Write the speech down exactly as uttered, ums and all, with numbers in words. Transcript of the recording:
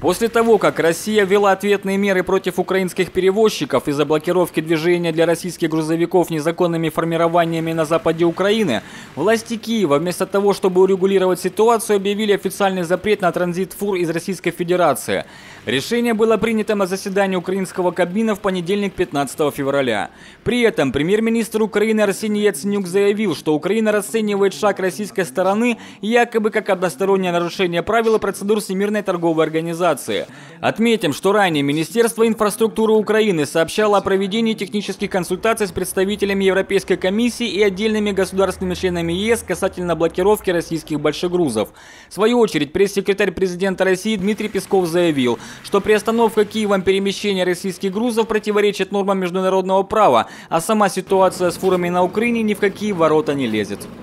После того, как Россия ввела ответные меры против украинских перевозчиков из-за блокировки движения для российских грузовиков незаконными формированиями на западе Украины, власти Киева вместо того, чтобы урегулировать ситуацию, объявили официальный запрет на транзит фур из Российской Федерации. Решение было принято на заседании украинского Кабмина в понедельник, пятнадцатого февраля. При этом премьер-министр Украины Арсений Яценюк заявил, что Украина расценивает шаг российской стороны якобы как одностороннее нарушение правил и процедур Всемирной торговой организации. Отметим, что ранее Министерство инфраструктуры Украины сообщало о проведении технических консультаций с представителями Европейской комиссии и отдельными государственными членами ЕС касательно блокировки российских большегрузов. В свою очередь, пресс-секретарь президента России Дмитрий Песков заявил, что приостановка Киевом перемещения российских грузов противоречит нормам международного права, а сама ситуация с фурами на Украине ни в какие ворота не лезет.